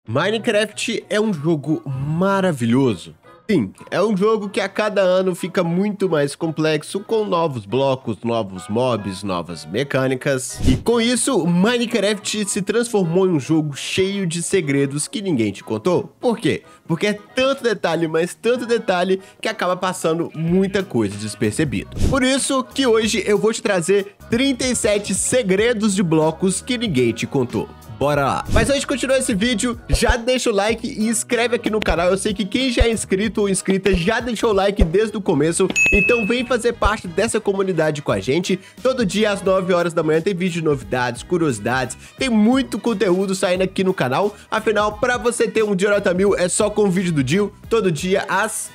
Minecraft é um jogo maravilhoso. Sim, é um jogo que a cada ano fica muito mais complexo, com novos blocos, novos mobs, novas mecânicas. E com isso, Minecraft se transformou em um jogo cheio de segredos que ninguém te contou. Por quê? Porque é tanto detalhe, mas tanto detalhe, que acaba passando muita coisa despercebido. Por isso que hoje eu vou te trazer 37 segredos de blocos que ninguém te contou. Bora lá. Mas antes de continuar esse vídeo, já deixa o like e inscreve aqui no canal. Eu sei que quem já é inscrito ou inscrita já deixou o like desde o começo, então vem fazer parte dessa comunidade com a gente. Todo dia às 9 horas da manhã tem vídeo de novidades, curiosidades, tem muito conteúdo saindo aqui no canal. Afinal, pra você ter um dia nota 1000 é só com o vídeo do Dil, todo dia às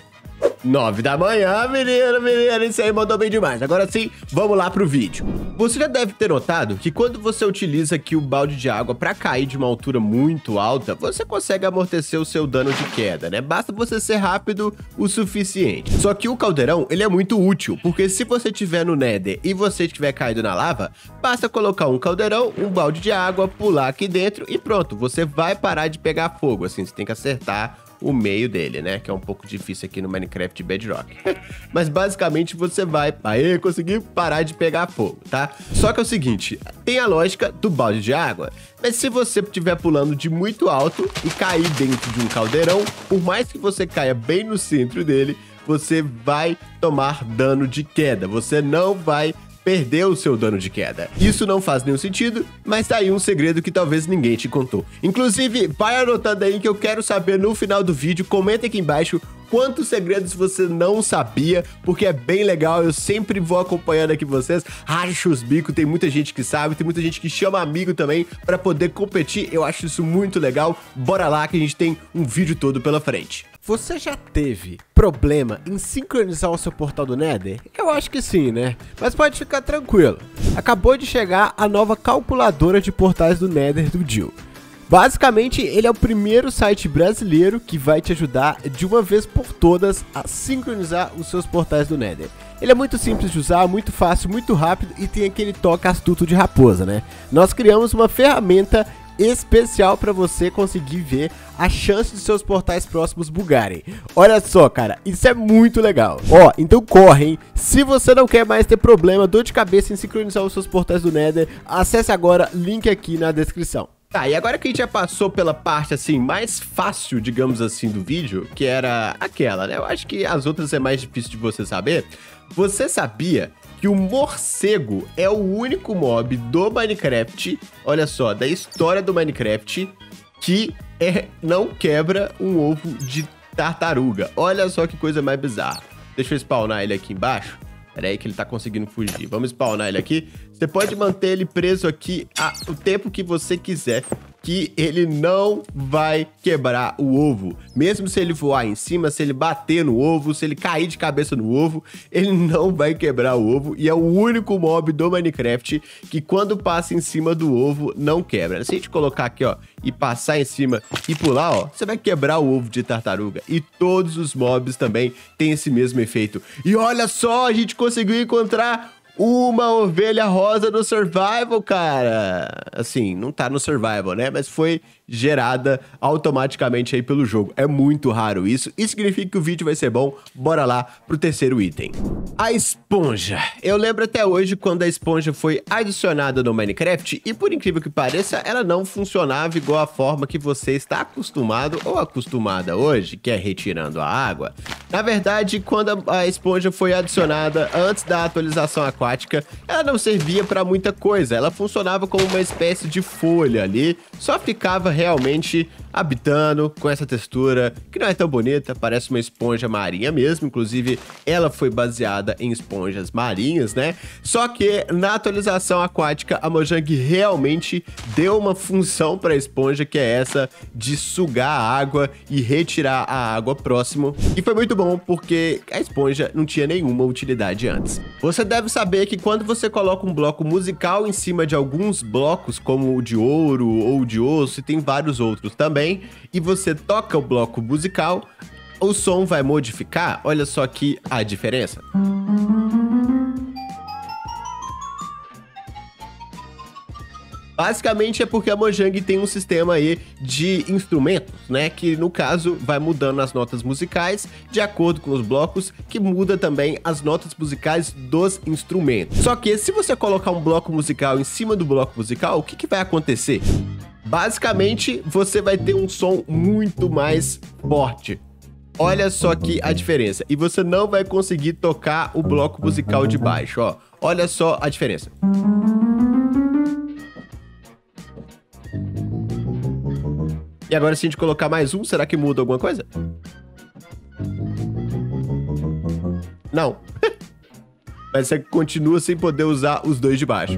9 da manhã, menino, isso aí mandou bem demais. Agora sim, vamos lá pro vídeo. Você já deve ter notado que quando você utiliza aqui o balde de água pra cair de uma altura muito alta, você consegue amortecer o seu dano de queda, né? Basta você ser rápido o suficiente. Só que o caldeirão, ele é muito útil, porque se você estiver no Nether e você estiver caído na lava, basta colocar um caldeirão, um balde de água, pular aqui dentro e pronto, você vai parar de pegar fogo. Assim, você tem que acertar o meio dele, né? Que é um pouco difícil aqui no Minecraft Bedrock. Mas basicamente você vai... Aê, consegui parar de pegar fogo, tá? Só que é o seguinte, tem a lógica do balde de água, mas se você estiver pulando de muito alto e cair dentro de um caldeirão, por mais que você caia bem no centro dele, você vai tomar dano de queda. Você não vai perdeu o seu dano de queda. Isso não faz nenhum sentido, mas tá aí um segredo que talvez ninguém te contou. Inclusive, vai anotando aí que eu quero saber no final do vídeo, comenta aqui embaixo quantos segredos você não sabia, porque é bem legal, eu sempre vou acompanhando aqui vocês, racha os bicos, tem muita gente que sabe, tem muita gente que chama amigo também pra poder competir, eu acho isso muito legal. Bora lá que a gente tem um vídeo todo pela frente. Você já teve problema em sincronizar o seu portal do Nether? Eu acho que sim, né? Mas pode ficar tranquilo. Acabou de chegar a nova calculadora de portais do Nether do Dil. Basicamente, ele é o primeiro site brasileiro que vai te ajudar de uma vez por todas a sincronizar os seus portais do Nether. Ele é muito simples de usar, muito fácil, muito rápido e tem aquele toque astuto de raposa, né? Nós criamos uma ferramenta especial para você conseguir ver a chance de seus portais próximos bugarem. Olha só, cara, isso é muito legal. Ó, então corre, hein? Se você não quer mais ter problema, dor de cabeça em sincronizar os seus portais do Nether, acesse agora, link aqui na descrição. Tá, e agora que a gente já passou pela parte, assim, mais fácil, digamos assim, do vídeo, que era aquela, né? Eu acho que as outras é mais difícil de você saber. Você sabia que o morcego é o único mob do Minecraft, olha só, da história do Minecraft, que não quebra um ovo de tartaruga? Olha só que coisa mais bizarra. Deixa eu spawnar ele aqui embaixo. Pera aí que ele tá conseguindo fugir. Vamos spawnar ele aqui. Você pode manter ele preso aqui o tempo que você quiser, que ele não vai quebrar o ovo. Mesmo se ele voar em cima, se ele bater no ovo, se ele cair de cabeça no ovo, ele não vai quebrar o ovo. E é o único mob do Minecraft que quando passa em cima do ovo, não quebra. Se a gente colocar aqui, ó, e passar em cima e pular, ó, você vai quebrar o ovo de tartaruga. E todos os mobs também têm esse mesmo efeito. E olha só, a gente conseguiu encontrar uma ovelha rosa no Survival, cara. Assim, não tá no Survival, né? Mas foi gerada automaticamente aí pelo jogo. É muito raro isso. Isso significa que o vídeo vai ser bom. Bora lá pro terceiro item. A esponja. Eu lembro até hoje quando a esponja foi adicionada no Minecraft e, por incrível que pareça, ela não funcionava igual a forma que você está acostumado ou acostumada hoje, que é retirando a água. Na verdade, quando a esponja foi adicionada antes da atualização aquática, ela não servia para muita coisa. Ela funcionava como uma espécie de folha ali, só ficava realmente habitando com essa textura que não é tão bonita, parece uma esponja marinha mesmo. Inclusive, ela foi baseada em esponjas marinhas, né? Só que na atualização aquática, a Mojang realmente deu uma função para a esponja, que é essa de sugar a água e retirar a água próximo. E foi muito bom porque a esponja não tinha nenhuma utilidade antes. Você deve saber que quando você coloca um bloco musical em cima de alguns blocos, como o de ouro ou de osso, e tem vários outros também, e você toca o bloco musical, o som vai modificar. Olha só aqui a diferença. Basicamente é porque a Mojang tem um sistema aí de instrumentos, né? Que no caso vai mudando as notas musicais de acordo com os blocos, que muda também as notas musicais dos instrumentos. Só que se você colocar um bloco musical em cima do bloco musical, o que vai acontecer? Basicamente, você vai ter um som muito mais forte. Olha só aqui a diferença. E você não vai conseguir tocar o bloco musical de baixo, ó. Olha só a diferença. E agora se a gente colocar mais um, será que muda alguma coisa? Não. Mas você continua sem poder usar os dois de baixo.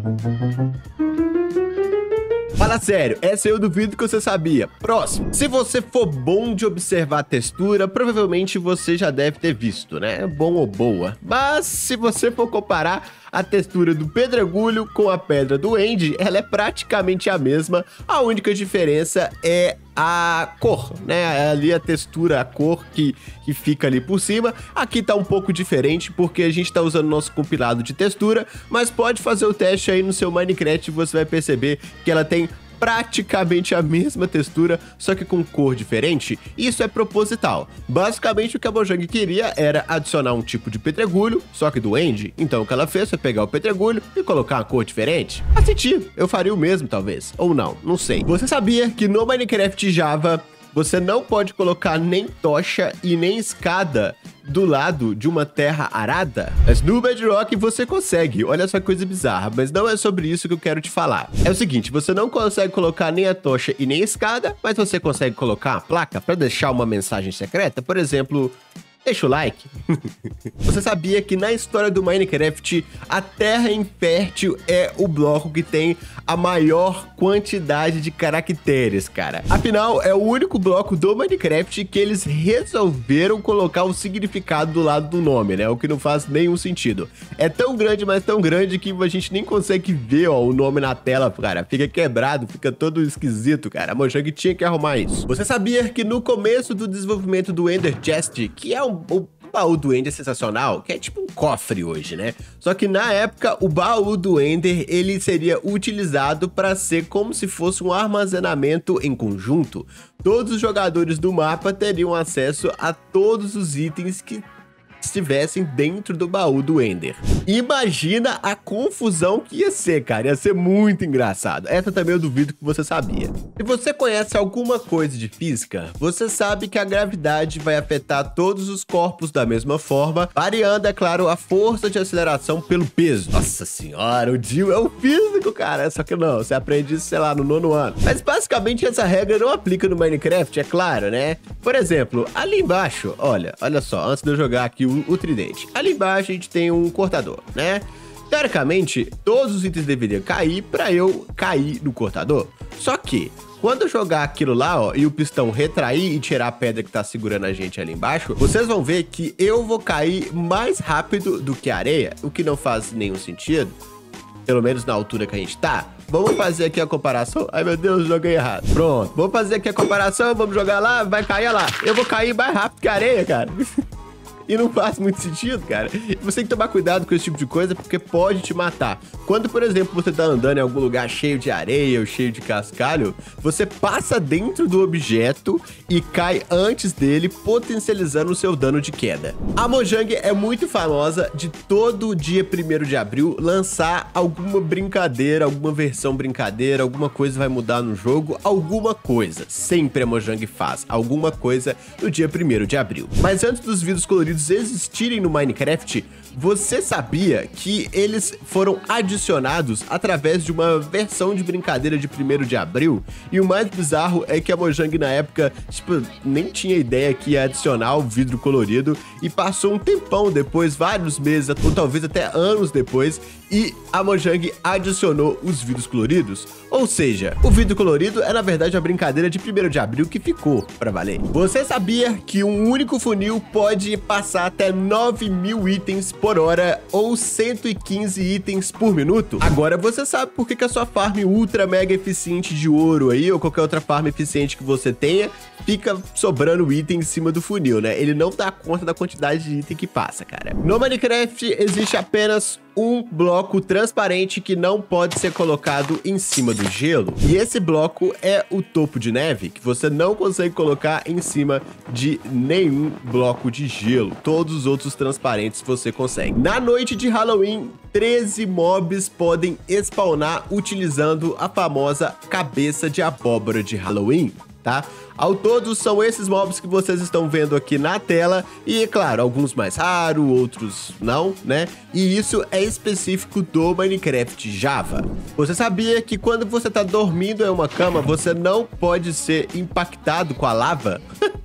Fala sério, essa eu duvido que você sabia. Próximo. Se você for bom de observar a textura, provavelmente você já deve ter visto, né? Bom ou boa. Mas se você for comparar a textura do pedregulho com a pedra do End, ela é praticamente a mesma. A única diferença é a cor, né? Ali a textura, a cor que fica ali por cima. Aqui tá um pouco diferente porque a gente tá usando nosso compilado de textura, mas pode fazer o teste aí no seu Minecraft e você vai perceber que ela tem praticamente a mesma textura, só que com cor diferente. Isso é proposital. Basicamente o que a Mojang queria era adicionar um tipo de pedregulho, só que do End. Então o que ela fez foi pegar o pedregulho e colocar uma cor diferente. Faz sentido, eu faria o mesmo talvez, ou não sei. Você sabia que no Minecraft Java você não pode colocar nem tocha e nem escada do lado de uma terra arada? Mas no Bedrock você consegue. Olha só que coisa bizarra, mas não é sobre isso que eu quero te falar. É o seguinte, você não consegue colocar nem a tocha e nem a escada, mas você consegue colocar uma placa para deixar uma mensagem secreta, por exemplo... Deixa o like. Você sabia que na história do Minecraft, a terra infértil é o bloco que tem a maior quantidade de caracteres, cara? Afinal, é o único bloco do Minecraft que eles resolveram colocar o significado do lado do nome, né? O que não faz nenhum sentido. É tão grande, mas tão grande que a gente nem consegue ver, ó, o nome na tela, cara. Fica quebrado, fica todo esquisito, cara. A Mojang tinha que arrumar isso. Você sabia que no começo do desenvolvimento do Ender Chest, que é o baú do Ender sensacional, que é tipo um cofre hoje, né? Só que na época, o baú do Ender, ele seria utilizado para ser como se fosse um armazenamento em conjunto. Todos os jogadores do mapa teriam acesso a todos os itens que estivessem dentro do baú do Ender. Imagina a confusão que ia ser, cara. Ia ser muito engraçado. Essa também eu duvido que você sabia. Se você conhece alguma coisa de física, você sabe que a gravidade vai afetar todos os corpos da mesma forma, variando, é claro, a força de aceleração pelo peso. Nossa senhora, o Dio é um físico, cara. Só que não, você aprende isso, sei lá, no 9º ano. Mas basicamente essa regra não aplica no Minecraft, é claro, né? Por exemplo, ali embaixo, olha só, antes de eu jogar aqui o tridente. Ali embaixo a gente tem um cortador, né? Teoricamente, todos os itens deveriam cair para eu cair no cortador. Só que, quando eu jogar aquilo lá, ó, e o pistão retrair e tirar a pedra que tá segurando a gente ali embaixo, vocês vão ver que eu vou cair mais rápido do que a areia, o que não faz nenhum sentido, pelo menos na altura que a gente tá. Vamos fazer aqui a comparação. Ai, meu Deus, joguei errado. Pronto, vamos fazer aqui a comparação, vamos jogar lá, vai cair lá. Eu vou cair mais rápido que a areia, cara. E não faz muito sentido, cara. Você tem que tomar cuidado com esse tipo de coisa, porque pode te matar. Quando, por exemplo, você tá andando em algum lugar cheio de areia ou cheio de cascalho, você passa dentro do objeto e cai antes dele, potencializando o seu dano de queda. A Mojang é muito famosa de todo dia 1º de abril lançar alguma brincadeira, alguma versão brincadeira, alguma coisa vai mudar no jogo, alguma coisa. Sempre a Mojang faz alguma coisa no dia 1º de abril. Mas antes dos vídeos coloridos existirem no Minecraft, você sabia que eles foram adicionados através de uma versão de brincadeira de 1º de abril? E o mais bizarro é que a Mojang na época, tipo, nem tinha ideia que ia adicionar o vidro colorido e passou um tempão depois, vários meses, ou talvez até anos depois, e a Mojang adicionou os vidros coloridos. Ou seja, o vidro colorido é na verdade a brincadeira de 1º de abril que ficou pra valer. Você sabia que um único funil pode passar até 9.000 itens por hora ou 115 itens por minuto? Agora você sabe por que a sua farm ultra mega eficiente de ouro aí, ou qualquer outra farm eficiente que você tenha, fica sobrando item em cima do funil, né? Ele não dá conta da quantidade de item que passa, cara. No Minecraft existe apenas um bloco transparente que não pode ser colocado em cima do gelo. E esse bloco é o topo de neve, que você não consegue colocar em cima de nenhum bloco de gelo. Todos os outros transparentes você consegue. Na noite de Halloween, 13 mobs podem spawnar utilizando a famosa cabeça de abóbora de Halloween, tá? Ao todo, são esses mobs que vocês estão vendo aqui na tela e, é claro, alguns mais raros, outros não, né? E isso é específico do Minecraft Java. Você sabia que quando você tá dormindo em uma cama, você não pode ser impactado com a lava?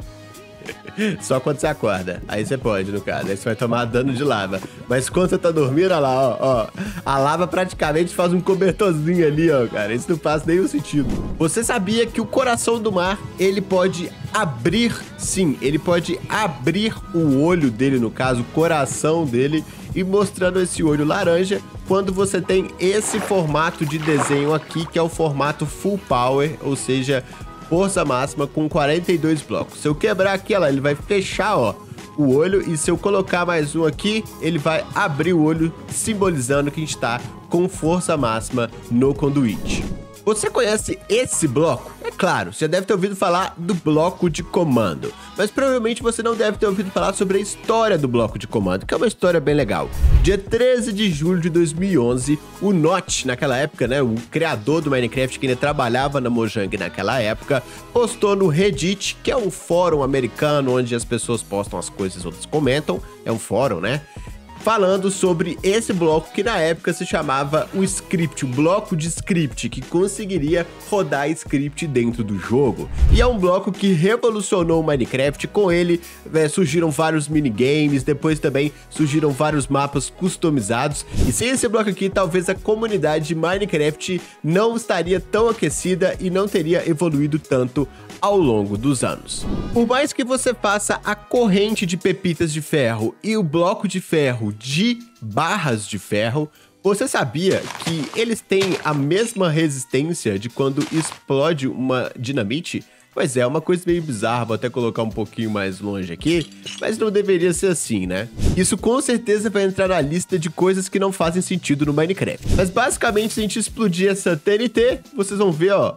Só quando você acorda. Aí você pode, no caso. Aí você vai tomar dano de lava. Mas quando você tá dormindo, olha lá, ó. A lava praticamente faz um cobertorzinho ali, ó, cara. Isso não faz nenhum sentido. Você sabia que o coração do mar, ele pode abrir, sim, ele pode abrir o olho dele, no caso, o coração dele, e mostrando esse olho laranja quando você tem esse formato de desenho aqui, que é o formato Full Power, ou seja, força máxima com 42 blocos. Se eu quebrar aqui, ó, ele vai fechar, ó, o olho, e se eu colocar mais um aqui, ele vai abrir o olho, simbolizando que a gente tá com força máxima no conduíte. Você conhece esse bloco? É claro, você deve ter ouvido falar do bloco de comando, mas provavelmente você não deve ter ouvido falar sobre a história do bloco de comando, que é uma história bem legal. Dia 13 de julho de 2011, o Notch, naquela época, né, o criador do Minecraft, que ainda trabalhava na Mojang naquela época, postou no Reddit, que é um fórum americano onde as pessoas postam as coisas, outros comentam, é um fórum, né? Falando sobre esse bloco que na época se chamava o script, o bloco de script, que conseguiria rodar script dentro do jogo. E é um bloco que revolucionou o Minecraft. Com ele surgiram vários minigames, depois também surgiram vários mapas customizados. E sem esse bloco aqui, talvez a comunidade de Minecraft não estaria tão aquecida e não teria evoluído tanto ao longo dos anos. Por mais que você faça a corrente de pepitas de ferro e o bloco de ferro de barras de ferro, você sabia que eles têm a mesma resistência de quando explode uma dinamite? Pois é, uma coisa meio bizarra, vou até colocar um pouquinho mais longe aqui, mas não deveria ser assim, né? Isso com certeza vai entrar na lista de coisas que não fazem sentido no Minecraft. Mas basicamente, se a gente explodir essa TNT, vocês vão ver, ó,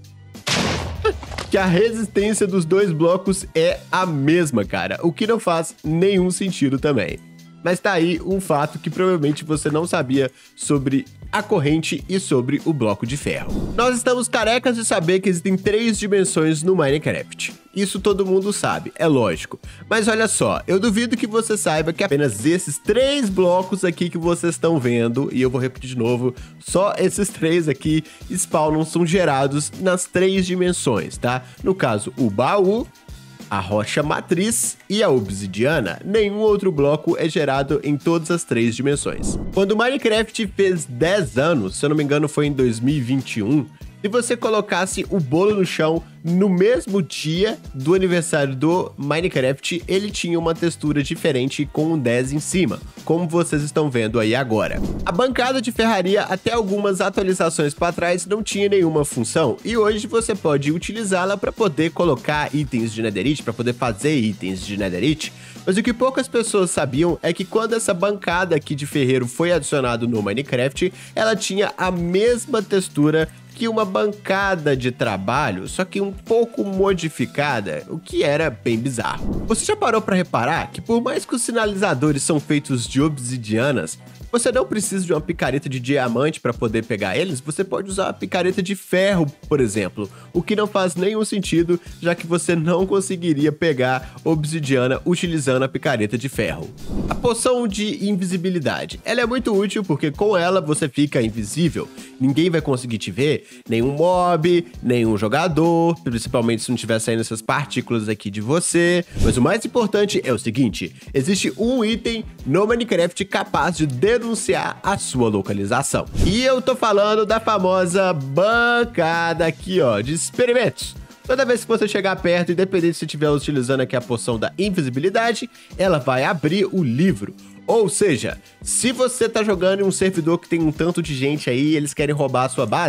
que a resistência dos dois blocos é a mesma, cara, o que não faz nenhum sentido também. Mas tá aí um fato que provavelmente você não sabia sobre a corrente e sobre o bloco de ferro. Nós estamos carecas de saber que existem 3 dimensões no Minecraft. Isso todo mundo sabe, é lógico. Mas olha só, eu duvido que você saiba que apenas esses 3 blocos aqui que vocês estão vendo, e eu vou repetir de novo, só esses 3 aqui spawnam, são gerados nas 3 dimensões, tá? No caso, o baú, a rocha matriz e a obsidiana. Nenhum outro bloco é gerado em todas as 3 dimensões. Quando o Minecraft fez 10 anos, se eu não me engano foi em 2021, se você colocasse o bolo no chão no mesmo dia do aniversário do Minecraft, ele tinha uma textura diferente com um 10 em cima, como vocês estão vendo aí agora. A bancada de ferraria, até algumas atualizações para trás, não tinha nenhuma função, e hoje você pode utilizá-la para poder colocar itens de netherite, para poder fazer itens de netherite. Mas o que poucas pessoas sabiam é que quando essa bancada aqui de ferreiro foi adicionada no Minecraft, ela tinha a mesma textura que uma bancada de trabalho, só que um pouco modificada, o que era bem bizarro. Você já parou para reparar que por mais que os sinalizadores são feitos de obsidianas, você não precisa de uma picareta de diamante para poder pegar eles, você pode usar a picareta de ferro, por exemplo, o que não faz nenhum sentido, já que você não conseguiria pegar obsidiana utilizando a picareta de ferro. A poção de invisibilidade, ela é muito útil porque com ela você fica invisível, ninguém vai conseguir te ver, nenhum mob, nenhum jogador, principalmente se não estiver saindo essas partículas aqui de você. Mas o mais importante é o seguinte, existe um item no Minecraft capaz de denunciar a sua localização. E eu tô falando da famosa bancada aqui, ó, de experimentos. Toda vez que você chegar perto, independente se estiver utilizando aqui a poção da invisibilidade, ela vai abrir o livro. Ou seja, se você tá jogando em um servidor que tem um tanto de gente aí e eles querem roubar a sua base,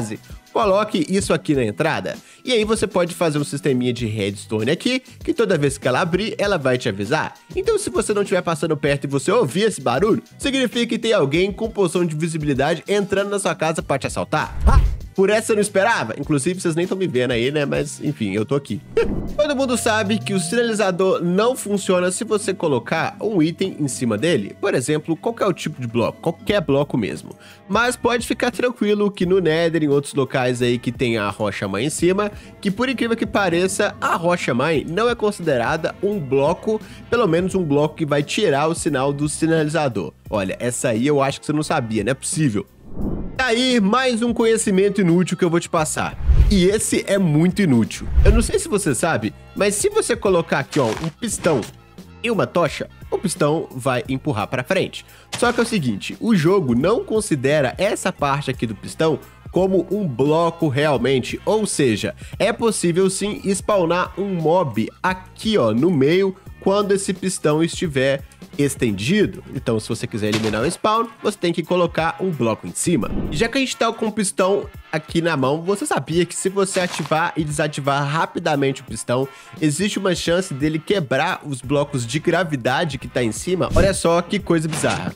coloque isso aqui na entrada. E aí você pode fazer um sisteminha de redstone aqui, que toda vez que ela abrir, ela vai te avisar. Então se você não estiver passando perto e você ouvir esse barulho, significa que tem alguém com poção de visibilidade entrando na sua casa para te assaltar. Por essa eu não esperava. Inclusive, vocês nem estão me vendo aí, né? Mas, enfim, eu tô aqui. Todo mundo sabe que o sinalizador não funciona se você colocar um item em cima dele. Por exemplo, qualquer tipo de bloco, qualquer bloco mesmo. Mas pode ficar tranquilo que no Nether, em outros locais aí que tem a rocha-mãe em cima, que por incrível que pareça, a rocha-mãe não é considerada um bloco, pelo menos um bloco que vai tirar o sinal do sinalizador. Olha, essa aí eu acho que você não sabia, não é possível. Aí, mais um conhecimento inútil que eu vou te passar. E esse é muito inútil. Eu não sei se você sabe, mas se você colocar aqui, ó, um pistão e uma tocha, o pistão vai empurrar para frente. Só que é o seguinte, o jogo não considera essa parte aqui do pistão como um bloco realmente, ou seja, é possível sim spawnar um mob aqui, ó, no meio, quando esse pistão estiver estendido. Então, se você quiser eliminar o spawn, você tem que colocar um bloco em cima. E já que a gente tá com o pistão aqui na mão, você sabia que se você ativar e desativar rapidamente o pistão, existe uma chance dele quebrar os blocos de gravidade que tá em cima? Olha só que coisa bizarra.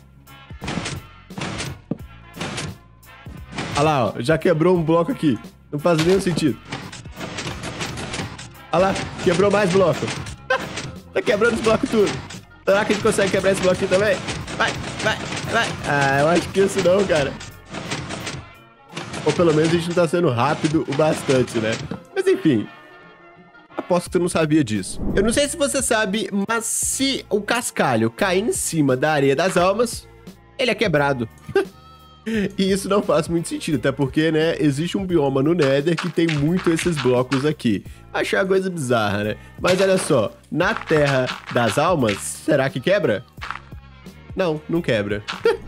Olha lá, ó, já quebrou um bloco aqui. Não faz nenhum sentido. Olha lá, quebrou mais bloco. Tá quebrando os blocos tudo. Será que a gente consegue quebrar esse bloquinho também? Vai, vai, vai. Ah, eu acho que isso não, cara. Ou pelo menos a gente não tá sendo rápido o bastante, né? Mas enfim. Aposto que você não sabia disso. Eu não sei se você sabe, mas se o cascalho cair em cima da areia das almas, ele é quebrado. E isso não faz muito sentido, até porque, né, existe um bioma no Nether que tem muito esses blocos aqui. Achei uma coisa bizarra, né? Mas olha só, na Terra das Almas, será que quebra? Não, não quebra.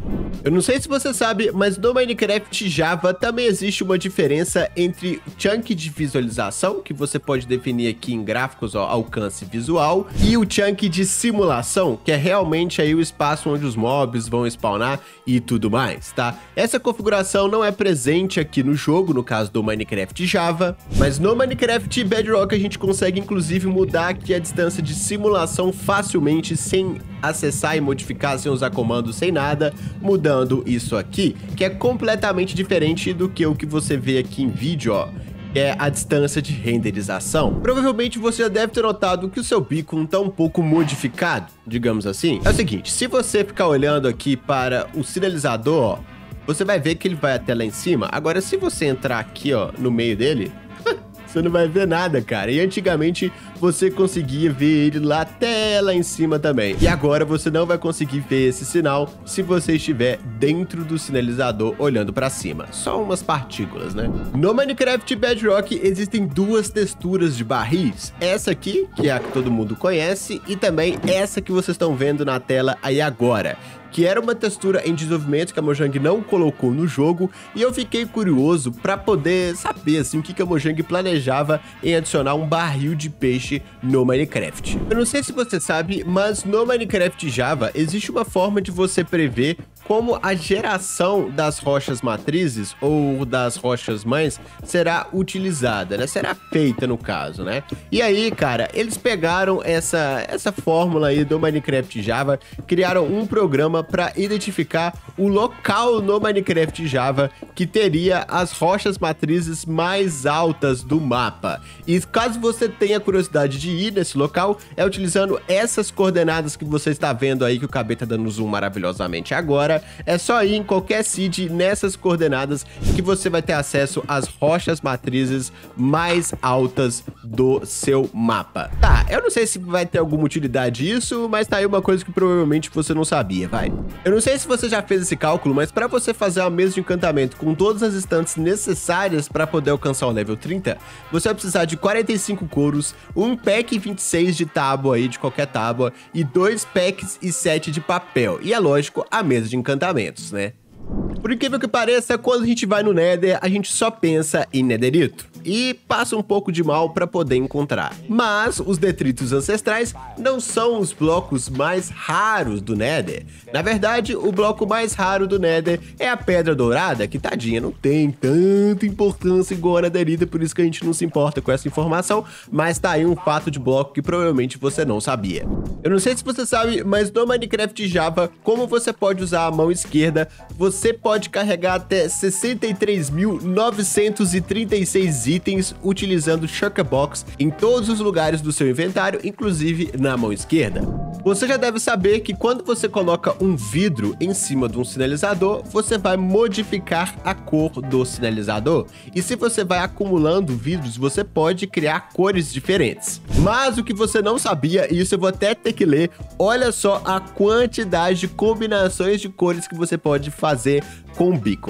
Eu não sei se você sabe, mas no Minecraft Java também existe uma diferença entre chunk de visualização, que você pode definir aqui em gráficos, ó, alcance visual, e o chunk de simulação, que é realmente aí o espaço onde os mobs vão spawnar e tudo mais, tá? Essa configuração não é presente aqui no jogo, no caso do Minecraft Java, mas no Minecraft Bedrock a gente consegue inclusive mudar aqui a distância de simulação facilmente, sem acessar e modificar, sem usar comandos, sem nada, mudando isso aqui, que é completamente diferente do que o que você vê aqui em vídeo, ó, que é a distância de renderização. Provavelmente você já deve ter notado que o seu beacon tá um pouco modificado, digamos assim. É o seguinte, se você ficar olhando aqui para o sinalizador, ó, você vai ver que ele vai até lá em cima. Agora, se você entrar aqui, ó, no meio dele, você não vai ver nada, cara. E antigamente você conseguia ver ele lá até lá em cima também. E agora você não vai conseguir ver esse sinal se você estiver dentro do sinalizador olhando pra cima. Só umas partículas, né? No Minecraft Bedrock existem duas texturas de barris. Essa aqui, que é a que todo mundo conhece, e também essa que vocês estão vendo na tela aí agora, que era uma textura em desenvolvimento que a Mojang não colocou no jogo, e eu fiquei curioso para poder saber assim, o que a Mojang planejava em adicionar um barril de peixe no Minecraft. Eu não sei se você sabe, mas no Minecraft Java existe uma forma de você prever como a geração das rochas matrizes ou das rochas mães será utilizada, né? Será feita no caso, né? E aí, cara, eles pegaram essa fórmula aí do Minecraft Java, criaram um programa para identificar o local no Minecraft Java que teria as rochas matrizes mais altas do mapa. E caso você tenha curiosidade de ir nesse local, é utilizando essas coordenadas que você está vendo aí, que o KB tá dando zoom maravilhosamente agora. É só ir em qualquer seed nessas coordenadas que você vai ter acesso às rochas matrizes mais altas do seu mapa. Tá, eu não sei se vai ter alguma utilidade isso, mas tá aí uma coisa que provavelmente você não sabia, vai. Eu não sei se você já fez esse cálculo, mas para você fazer uma mesa de encantamento com todas as estantes necessárias para poder alcançar o level 30, você vai precisar de 45 couros, um pack 26 de tábua aí, de qualquer tábua, e 2 packs e 7 de papel. E é lógico, a mesa de encantamentos, né? Por incrível que pareça, quando a gente vai no Nether, a gente só pensa em Netherito. e passa um pouco de mal para poder encontrar. Mas os detritos ancestrais não são os blocos mais raros do Nether. Na verdade, o bloco mais raro do Nether é a Pedra Dourada, que tadinha, não tem tanta importância igual a Netherita, por isso que a gente não se importa com essa informação, mas tá aí um fato de bloco que provavelmente você não sabia. Eu não sei se você sabe, mas no Minecraft Java, como você pode usar a mão esquerda, você pode carregar até 63.936 itens utilizando Shulkerbox em todos os lugares do seu inventário, inclusive na mão esquerda. Você já deve saber que quando você coloca um vidro em cima de um sinalizador, você vai modificar a cor do sinalizador. E se você vai acumulando vidros, você pode criar cores diferentes. Mas o que você não sabia, e isso eu vou até ter que ler, olha só a quantidade de combinações de cores que você pode fazer com o Beacon.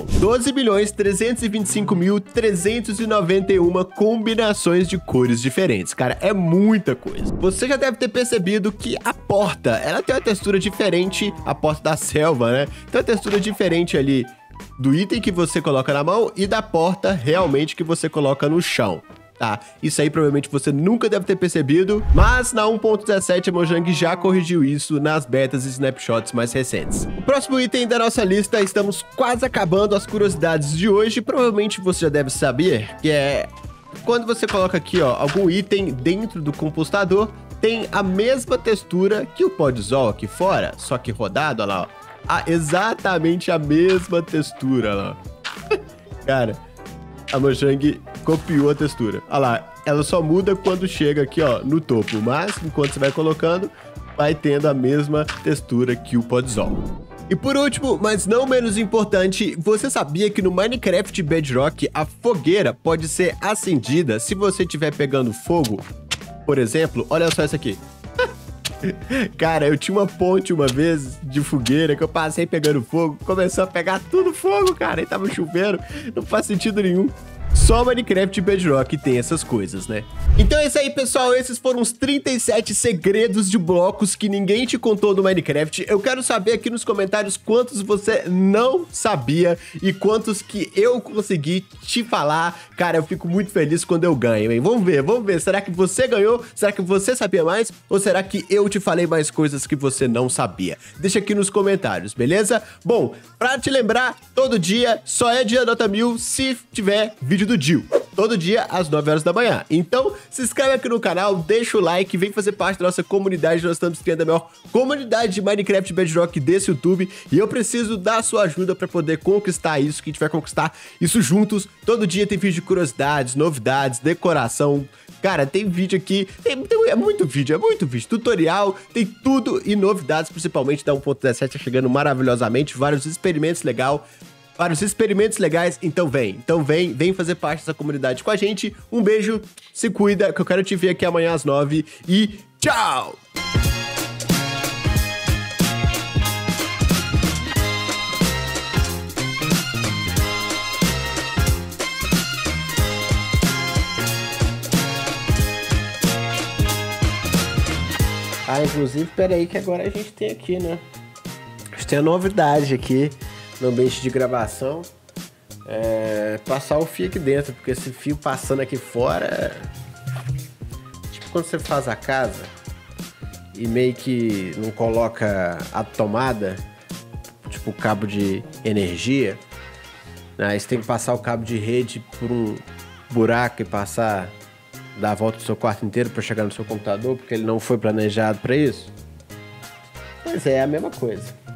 12.325.391 combinações de cores diferentes. Cara, é muita coisa. Você já deve ter percebido que a porta, ela tem uma textura diferente, a porta da selva, né? Tem uma textura diferente ali do item que você coloca na mão e da porta realmente que você coloca no chão. Tá, isso aí provavelmente você nunca deve ter percebido, mas na 1.17 a Mojang já corrigiu isso nas betas e snapshots mais recentes. O próximo item da nossa lista, estamos quase acabando as curiosidades de hoje, provavelmente você já deve saber, que é quando você coloca aqui, ó, algum item dentro do compostador, tem a mesma textura que o Podzol aqui fora, só que rodado, olha lá, ó. Ah, exatamente a mesma textura, olha lá. Cara, a Mojang copiou a textura. Olha lá, ela só muda quando chega aqui, ó, no topo. Mas, enquanto você vai colocando, vai tendo a mesma textura que o Podzol. E por último, mas não menos importante, você sabia que no Minecraft Bedrock a fogueira pode ser acendida se você estiver pegando fogo? Por exemplo, olha só isso aqui. Cara, eu tinha uma ponte uma vez de fogueira que eu passei pegando fogo, começou a pegar tudo fogo, cara, e tava chovendo, não faz sentido nenhum. Só Minecraft Bedrock tem essas coisas, né? Então é isso aí, pessoal. Esses foram os 37 segredos de blocos que ninguém te contou do Minecraft. Eu quero saber aqui nos comentários quantos você não sabia e quantos que eu consegui te falar. Cara, eu fico muito feliz quando eu ganho, hein? Vamos ver, vamos ver. Será que você ganhou? Será que você sabia mais? Ou será que eu te falei mais coisas que você não sabia? Deixa aqui nos comentários, beleza? Bom, pra te lembrar, todo dia só é dia nota 1000 se tiver vídeo do Jill. Todo dia às 9 horas da manhã. Então, se inscreve aqui no canal, deixa o like, vem fazer parte da nossa comunidade. Nós estamos criando a maior comunidade de Minecraft Bedrock desse YouTube. E eu preciso da sua ajuda para poder conquistar isso, que a gente vai conquistar isso juntos. Todo dia tem vídeo de curiosidades, novidades, decoração. Cara, tem vídeo aqui, é muito vídeo, tutorial, tem tudo e novidades, principalmente da 1.17 chegando maravilhosamente, vários experimentos legais, então vem fazer parte dessa comunidade com a gente. Um beijo, se cuida, que eu quero te ver aqui amanhã às 9 e tchau! Ah, inclusive, peraí que agora a gente tem aqui, né? A gente tem a novidade aqui no ambiente de gravação, passar o fio aqui dentro, porque esse fio passando aqui fora, tipo quando você faz a casa e meio que não coloca a tomada, tipo o cabo de energia, né? Aí você tem que passar o cabo de rede por um buraco e dar a volta do seu quarto inteiro para chegar no seu computador, porque ele não foi planejado para isso. Pois é a mesma coisa.